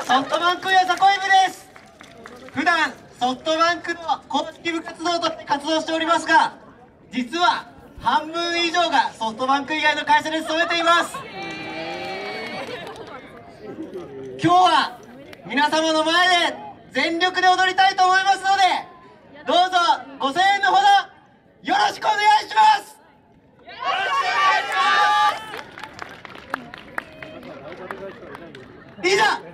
ソフトバンクやザコイブです。普段ソフトバンクの公式部活動として活動しておりますが、実は半分以上がソフトバンク以外の会社で勤めています。今日は皆様の前で全力で踊りたいと思いますので、どうぞご声援のほどよろしくお願いします。よろしくお願いします。いざ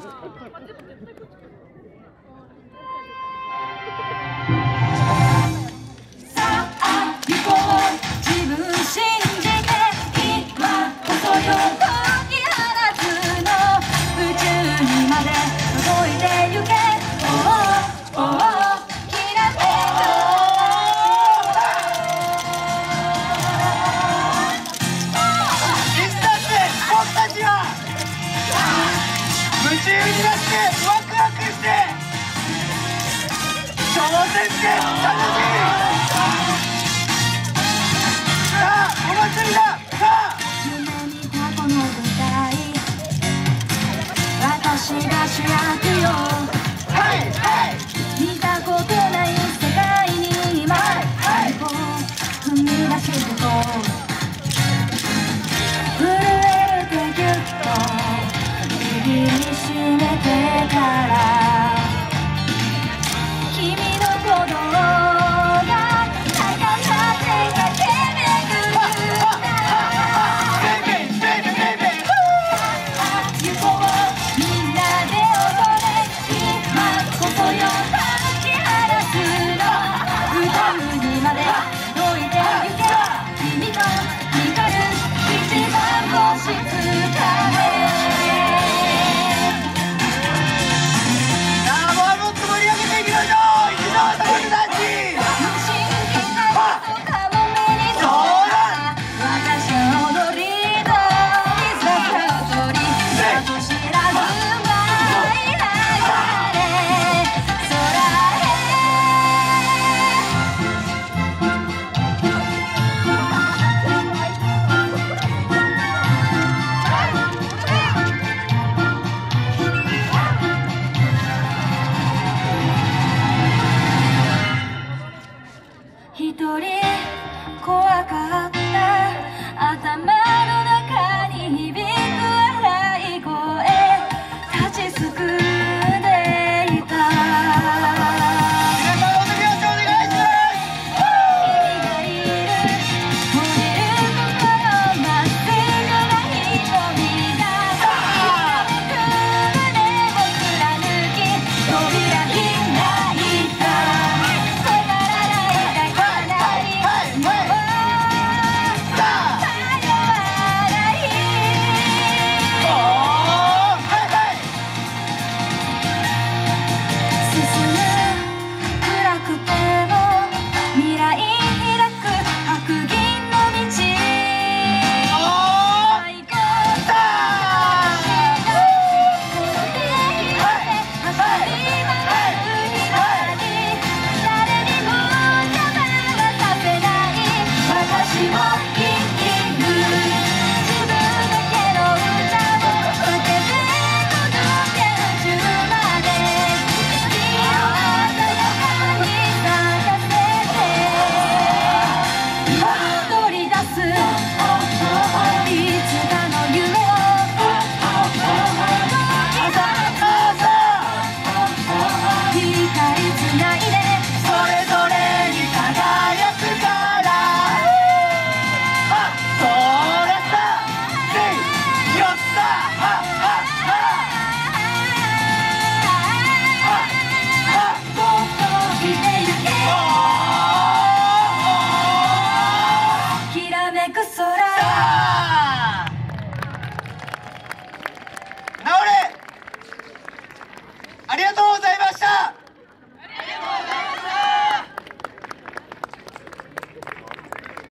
夢中になってワクワクして挑戦して楽しい